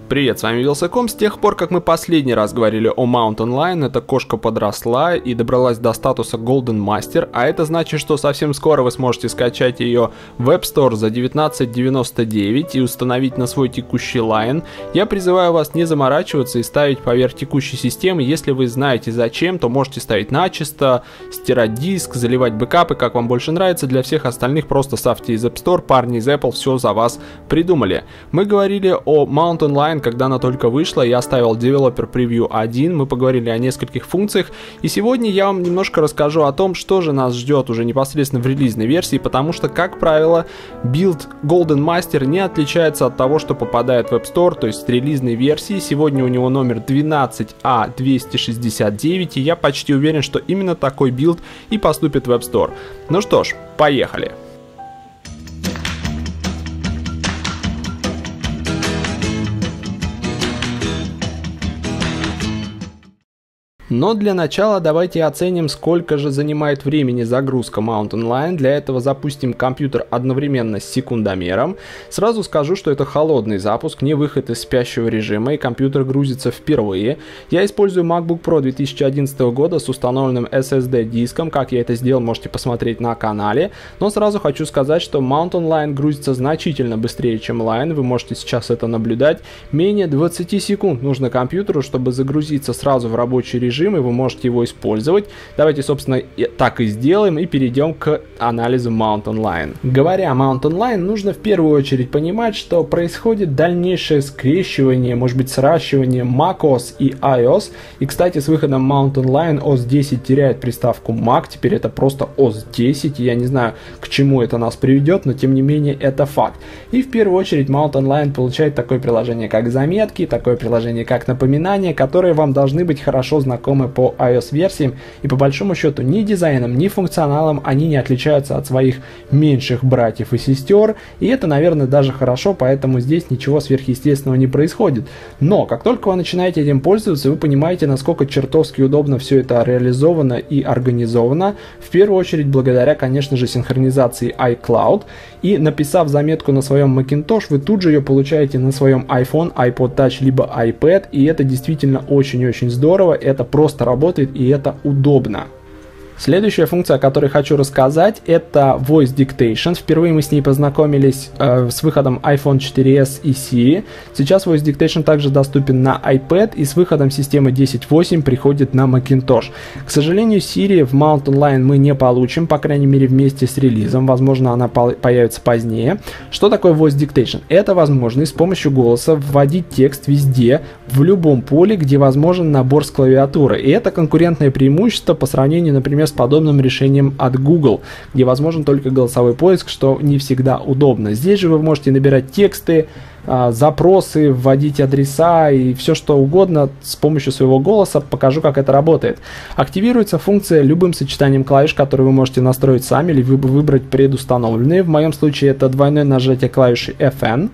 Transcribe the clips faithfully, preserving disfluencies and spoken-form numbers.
Привет, с вами Вилсаком. С тех пор, как мы последний раз говорили о Mountain Lion, эта кошка подросла и добралась до статуса Golden Master, а это значит, что совсем скоро вы сможете скачать ее в App Store за девятнадцать девяносто девять и установить на свой текущий Lion. Я призываю вас не заморачиваться и ставить поверх текущей системы. Если вы знаете зачем, то можете ставить начисто, стирать диск, заливать бэкапы, как вам больше нравится. Для всех остальных просто ставьте из App Store, парни из Apple все за вас придумали. Мы говорили о Mountain Lion, когда она только вышла, я оставил Developer Preview один, мы поговорили о нескольких функциях, и сегодня я вам немножко расскажу о том, что же нас ждет уже непосредственно в релизной версии, потому что, как правило, билд Golden Master не отличается от того, что попадает в App Store, то есть с релизной версии. Сегодня у него номер двенадцать а двести шестьдесят девять, и я почти уверен, что именно такой билд и поступит в App Store. Ну что ж, поехали! Но для начала давайте оценим, сколько же занимает времени загрузка Mountain Lion. Для этого запустим компьютер одновременно с секундомером. Сразу скажу, что это холодный запуск, не выход из спящего режима, и компьютер грузится впервые. Я использую MacBook Pro две тысячи одиннадцатого года с установленным эс эс ди диском. Как я это сделал, можете посмотреть на канале. Но сразу хочу сказать, что Mountain Lion грузится значительно быстрее, чем Lion. Вы можете сейчас это наблюдать. Менее двадцати секунд нужно компьютеру, чтобы загрузиться сразу в рабочий режим, и вы можете его использовать. Давайте, собственно, так и сделаем и перейдем к анализу Mountain Lion. Говоря о Mountain Lion, нужно в первую очередь понимать, что происходит дальнейшее скрещивание, может быть, сращивание macOS и iOS. И, кстати, с выходом Mountain Lion о эс десять теряет приставку Mac, теперь это просто о эс десять. Я не знаю, к чему это нас приведет, но тем не менее это факт. И в первую очередь Mountain Lion получает такое приложение, как заметки, такое приложение, как напоминания, которые вам должны быть хорошо знакомы по iOS-версиям, и по большому счету ни дизайном, ни функционалом они не отличаются от своих меньших братьев и сестер, и это, наверное, даже хорошо, поэтому здесь ничего сверхъестественного не происходит. Но как только вы начинаете этим пользоваться, вы понимаете, насколько чертовски удобно все это реализовано и организовано, в первую очередь благодаря, конечно же, синхронизации iCloud, и написав заметку на своем Macintosh, вы тут же ее получаете на своем iPhone, iPod Touch, либо iPad, и это действительно очень-очень здорово, это просто работает и это удобно. Следующая функция, о которой хочу рассказать, это Voice Dictation. Впервые мы с ней познакомились э, с выходом iPhone четыре эс и Siri. Сейчас Voice Dictation также доступен на iPad, и с выходом системы десять точка восемь приходит на Macintosh. К сожалению, Siri в Mountain Lion мы не получим, по крайней мере вместе с релизом. Возможно, она появится позднее. Что такое Voice Dictation? Это возможность с помощью голоса вводить текст везде, в любом поле, где возможен набор с клавиатуры. И это конкурентное преимущество по сравнению, например, с подобным решением от Google, где возможен только голосовой поиск, что не всегда удобно. Здесь же вы можете набирать тексты, запросы, вводить адреса и все что угодно с помощью своего голоса. Покажу, как это работает. Активируется функция любым сочетанием клавиш, которые вы можете настроить сами или выбрать предустановленные. В моем случае это двойное нажатие клавиши эф эн.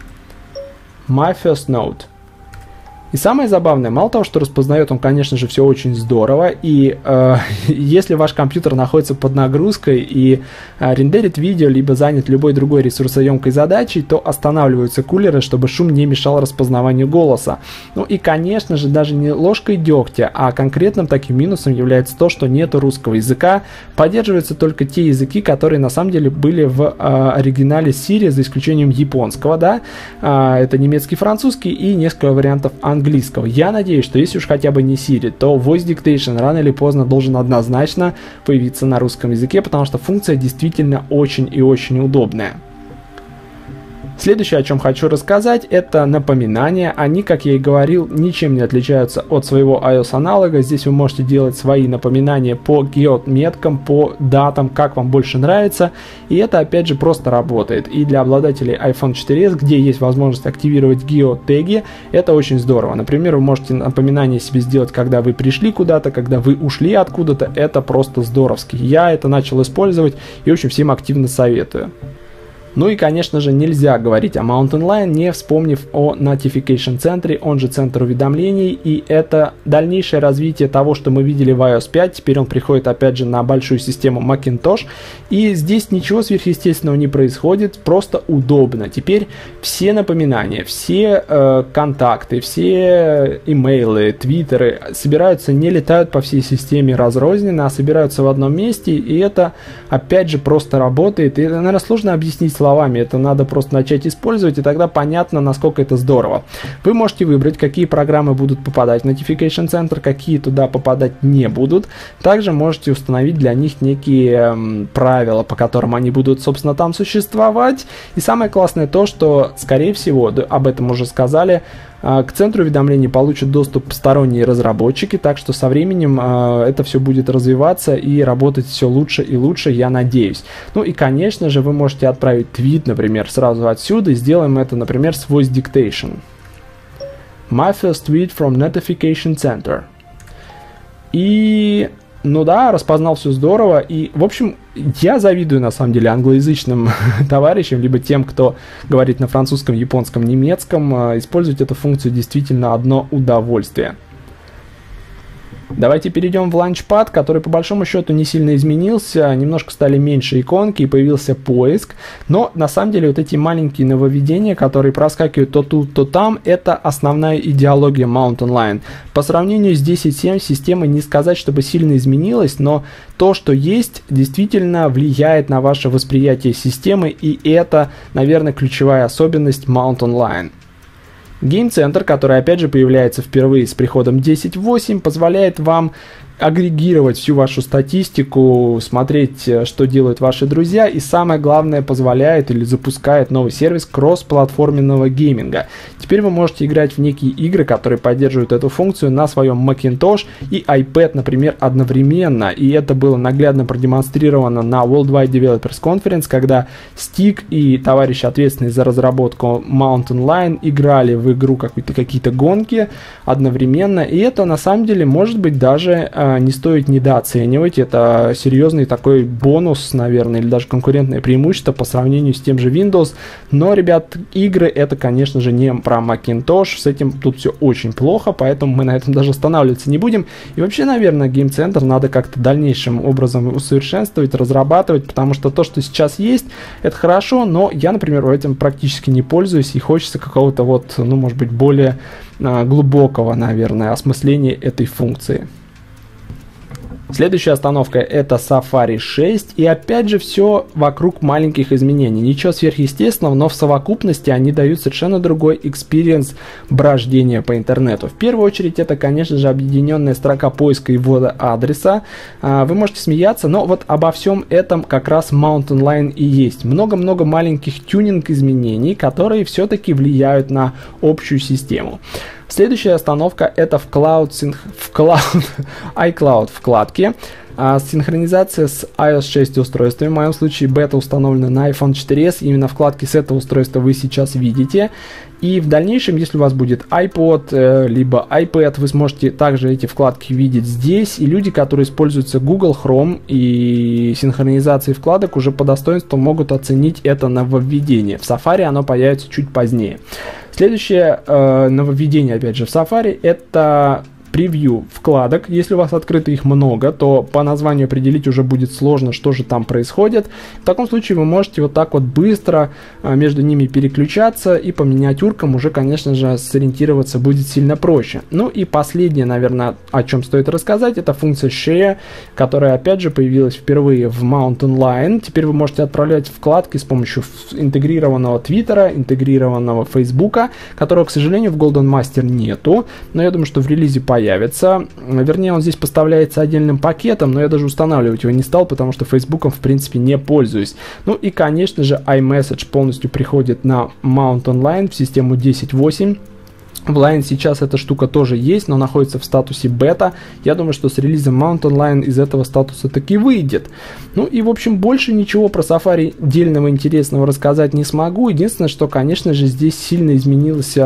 My First Note. И самое забавное, мало того, что распознает он, конечно же, все очень здорово, и э, если ваш компьютер находится под нагрузкой и э, рендерит видео, либо занят любой другой ресурсоемкой задачей, то останавливаются кулеры, чтобы шум не мешал распознаванию голоса. Ну и, конечно же, даже не ложкой дегтя, а конкретным таким минусом является то, что нет русского языка, поддерживаются только те языки, которые на самом деле были в э, оригинале Siri, за исключением японского, да, э, это немецкий, французский и несколько вариантов английского. Английского. Я надеюсь, что если уж хотя бы не Siri, то Voice Dictation рано или поздно должен однозначно появиться на русском языке, потому что функция действительно очень и очень удобная. Следующее, о чем хочу рассказать, это напоминания. Они, как я и говорил, ничем не отличаются от своего iOS-аналога. Здесь вы можете делать свои напоминания по геометкам, по датам, как вам больше нравится. И это, опять же, просто работает. И для обладателей iPhone четыре эс, где есть возможность активировать геотеги, это очень здорово. Например, вы можете напоминание себе сделать, когда вы пришли куда-то, когда вы ушли откуда-то. Это просто здоровски. Я это начал использовать и, в общем, всем активно советую. Ну и, конечно же, нельзя говорить о Mountain Lion, не вспомнив о Notification центре, он же центр уведомлений, и это дальнейшее развитие того, что мы видели в ай о эс пять, теперь он приходит опять же на большую систему Macintosh, и здесь ничего сверхъестественного не происходит, просто удобно. Теперь все напоминания, все э, контакты, все имейлы, твиттеры собираются, не летают по всей системе разрозненно, а собираются в одном месте, и это опять же просто работает, и это, наверное, сложно объяснить словами, это надо просто начать использовать, и тогда понятно, насколько это здорово. Вы можете выбрать, какие программы будут попадать в Notification Center, какие туда попадать не будут. Также можете установить для них некие эм, правила, по которым они будут, собственно, там существовать. И самое классное то, что, скорее всего, об этом уже сказали, к центру уведомлений получат доступ посторонние разработчики, так что со временем э, это все будет развиваться и работать все лучше и лучше, я надеюсь. Ну и, конечно же, вы можете отправить твит, например, сразу отсюда, и сделаем это, например, с Voice Dictation. My first tweet from Notification Center. И... Ну да, распознал все здорово, и, в общем, я завидую, на самом деле, англоязычным товарищам, либо тем, кто говорит на французском, японском, немецком, использовать эту функцию действительно одно удовольствие. Давайте перейдем в Launchpad, который по большому счету не сильно изменился, немножко стали меньше иконки и появился поиск, но на самом деле вот эти маленькие нововведения, которые проскакивают то тут, то там, это основная идеология Mountain Lion. По сравнению с десять семь система не сказать, чтобы сильно изменилась, но то, что есть, действительно влияет на ваше восприятие системы, и это, наверное, ключевая особенность Mountain Lion. Game Center, который опять же появляется впервые с приходом десять восемь, позволяет вам агрегировать всю вашу статистику, смотреть, что делают ваши друзья, и самое главное, позволяет или запускает новый сервис кроссплатформенного гейминга. Теперь вы можете играть в некие игры, которые поддерживают эту функцию на своем Macintosh и iPad, например, одновременно, и это было наглядно продемонстрировано на Worldwide Developers Conference, когда Стик и товарищи, ответственные за разработку Mountain Lion, играли в игру какие-то гонки одновременно, и это на самом деле может быть даже не стоит недооценивать, это серьезный такой бонус, наверное, или даже конкурентное преимущество по сравнению с тем же Windows, но, ребят, игры это, конечно же, не про Macintosh, с этим тут все очень плохо, поэтому мы на этом даже останавливаться не будем, и вообще, наверное, Game Center надо как-то дальнейшим образом усовершенствовать, разрабатывать, потому что то, что сейчас есть, это хорошо, но я, например, этим практически не пользуюсь, и хочется какого-то вот, ну, может быть, более а, глубокого, наверное, осмысления этой функции. Следующая остановка это Safari шесть, и опять же все вокруг маленьких изменений. Ничего сверхъестественного, но в совокупности они дают совершенно другой экспириенс брождения по интернету. В первую очередь это, конечно же, объединенная строка поиска и ввода адреса. Вы можете смеяться, но вот обо всем этом как раз Mountain Lion и есть. Много-много маленьких тюнинг изменений, которые все-таки влияют на общую систему. Следующая остановка это в Cloud, в Cloud, iCloud вкладке. А, синхронизация с ай о эс шесть устройствами. В моем случае бета установлена на iPhone четыре эс. Именно вкладки с этого устройства вы сейчас видите. И в дальнейшем, если у вас будет iPod, э, либо iPad, вы сможете также эти вкладки видеть здесь. И люди, которые используются Google Chrome и синхронизацией вкладок, уже по достоинству могут оценить это нововведение. В Safari оно появится чуть позднее. Следующее э, нововведение, опять же, в Safari, это превью вкладок. Если у вас открыто их много, то по названию определить уже будет сложно, что же там происходит. В таком случае вы можете вот так вот быстро а, между ними переключаться, и по миниатюркам уже, конечно же, сориентироваться будет сильно проще. Ну и последнее, наверное, о чем стоит рассказать, это функция Share, которая опять же появилась впервые в Mountain Lion. Теперь вы можете отправлять вкладки с помощью интегрированного Твиттера, интегрированного Фейсбука, которого, к сожалению, в Golden Master нету, но я думаю, что в релизе появится. Появится. Вернее, он здесь поставляется отдельным пакетом, но я даже устанавливать его не стал, потому что Фейсбуком, в принципе, не пользуюсь. Ну и, конечно же, iMessage полностью приходит на Mountain Lion в систему десять восемь. В Lion сейчас эта штука тоже есть, но находится в статусе бета. Я думаю, что с релизом Mountain Lion из этого статуса таки выйдет. Ну и, в общем, больше ничего про Safari дельного интересного рассказать не смогу. Единственное, что, конечно же, здесь сильно изменился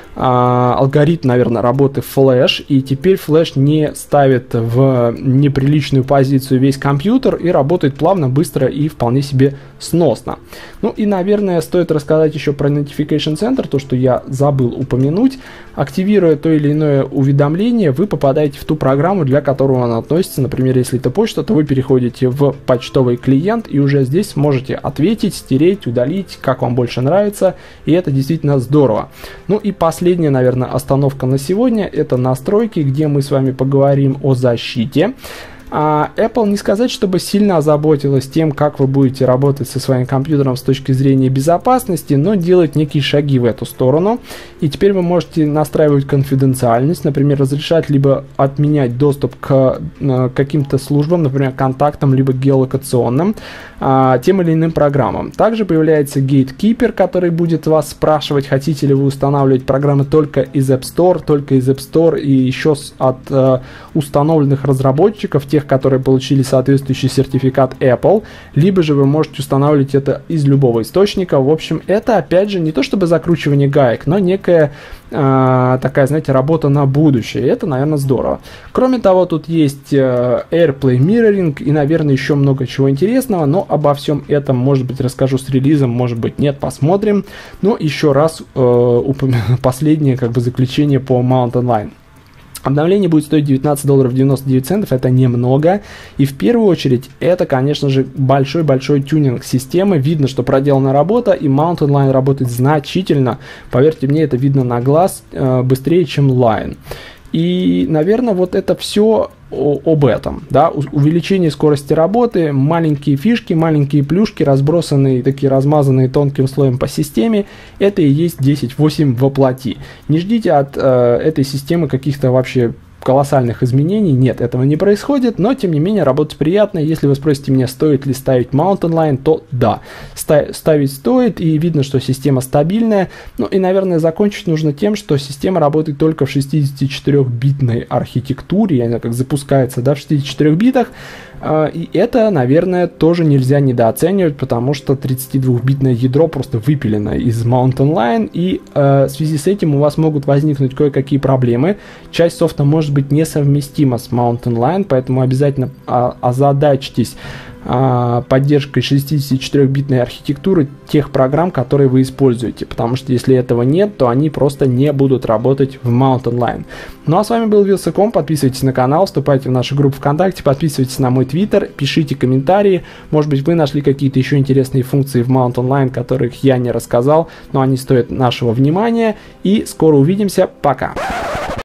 алгоритм, наверное, работы Flash, и теперь Flash не ставит в неприличную позицию весь компьютер и работает плавно, быстро и вполне себе сносно. Ну и, наверное, стоит рассказать еще про Notification Center, то, что я забыл упомянуть. Активируя то или иное уведомление, вы попадаете в ту программу, для которой оно относится. Например, если это почта, то вы переходите в почтовый клиент и уже здесь сможете ответить, стереть, удалить, как вам больше нравится, и это действительно здорово. Ну и последняя, наверное, остановка на сегодня — это настройки, где мы с вами поговорим о защите. А Apple не сказать, чтобы сильно озаботилась тем, как вы будете работать со своим компьютером с точки зрения безопасности, но делает некие шаги в эту сторону. И теперь вы можете настраивать конфиденциальность, например, разрешать либо отменять доступ к э, каким-то службам, например, контактам, либо геолокационным, э, тем или иным программам. Также появляется Gatekeeper, который будет вас спрашивать, хотите ли вы устанавливать программы только из App Store, только из App Store и еще от э, установленных разработчиков, тех, которые получили соответствующий сертификат Apple, либо же вы можете устанавливать это из любого источника. В общем, это, опять же, не то чтобы закручивание гаек, но некая э, такая, знаете, работа на будущее. И это, наверное, здорово. Кроме того, тут есть э, AirPlay Mirroring и, наверное, еще много чего интересного, но обо всем этом, может быть, расскажу с релизом, может быть, нет, посмотрим. Но еще раз э, упомяну последнее, как бы, заключение по Mountain Lion. Обновление будет стоить девятнадцать долларов девяносто девять центов, это немного, и в первую очередь это, конечно же, большой-большой тюнинг системы. Видно, что проделана работа, и Mountain Lion работает значительно, поверьте мне, это видно на глаз, э, быстрее, чем Lion. И, наверное, вот это все об этом, да, увеличение скорости работы, маленькие фишки, маленькие плюшки, разбросанные, такие размазанные тонким слоем по системе, это и есть десять восемь воплоти. Не ждите от э, этой системы каких-то вообще колоссальных изменений, нет, этого не происходит, но тем не менее работать приятно. Если вы спросите меня, стоит ли ставить Mountain Lion, то да, ставить стоит, и видно, что система стабильная. Ну и, наверное, закончить нужно тем, что система работает только в шестидесятичетырёхбитной архитектуре, она как запускается, да, в шестидесяти четырёх битах, и это, наверное, тоже нельзя недооценивать, потому что тридцатидвухбитное ядро просто выпилено из Mountain Lion, и э, в связи с этим у вас могут возникнуть кое-какие проблемы. Часть софта может быть несовместима с Mountain Lion, поэтому обязательно а, озадачьтесь а, поддержкой шестидесятичетырёхбитной архитектуры тех программ, которые вы используете, потому что если этого нет, то они просто не будут работать в Mountain Lion. Ну а с вами был Вилсаком, подписывайтесь на канал, вступайте в нашу группу ВКонтакте, подписывайтесь на мой твиттер, пишите комментарии, может быть, вы нашли какие-то еще интересные функции в Mountain Lion, которых я не рассказал, но они стоят нашего внимания, и скоро увидимся, пока!